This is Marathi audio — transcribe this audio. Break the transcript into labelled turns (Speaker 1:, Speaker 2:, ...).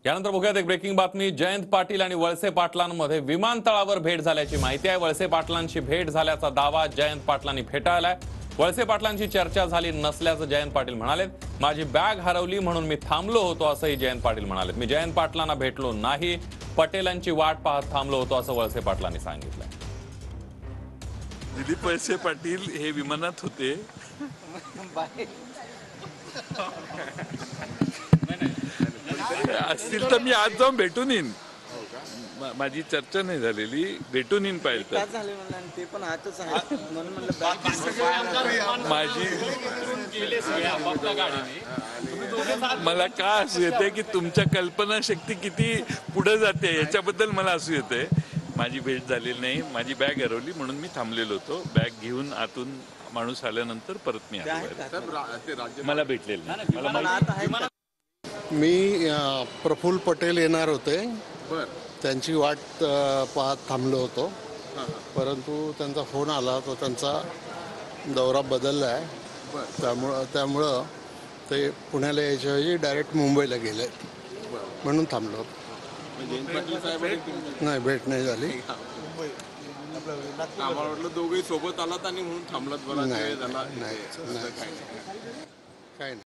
Speaker 1: यानंतर बघूयात एक ब्रेकिंग बातमी. जयंत पाटील आणि वळसे पाटलांमध्ये विमानतळावर भेट झाल्याची माहिती आहे. वळसे पाटलांची भेट झाल्याचा दावा जयंत पाटलांनी फेटाळलाय. वळसे पाटलांची चर्चा झाली नसल्याचं जयंत पाटील म्हणाले. माझी बॅग हरवली म्हणून मी थांबलो होतो असंही जयंत पाटील म्हणाले. मी जयंत पाटलांना भेटलो नाही, पटेलांची वाट पाहत थांबलो होतो असं वळसे पाटलांनी सांगितलं.
Speaker 2: दिलीप वळसे पाटील हे विमानात होते. असतील तर मी आज जाऊन भेटून येईन. माझी चर्चा नाही झालेली, भेटून येईन पाहिजे तर.
Speaker 3: ते पण आजच आहे म्हणून म्हणलं
Speaker 2: माझी मला का असू येते की तुमच्या कल्पना शक्ती किती पुढे जाते याच्याबद्दल मला असू येते. माझी भेट झालेली नाही, माझी बॅग हरवली म्हणून मी थांबलेलो होतो. बॅग घेऊन आतून माणूस आल्यानंतर परत मी आलो. मला भेटलेलं नाही.
Speaker 4: मी प्रफुल्ल पटेल येणार होते, त्यांची वाट पाहत थांबलो होतो. परंतु त्यांचा फोन आला तर त्यांचा दौरा बदलला आहे. त्यामुळं ते पुण्याला यायच्याऐवजी डायरेक्ट मुंबईला गेले, म्हणून थांबलो. नाही, भेट नाही झाली.
Speaker 5: आम्हाला वाटलं दोघे सोबत आलात आणि म्हणून थांबलात. बरं,
Speaker 4: नाही, काय नाही.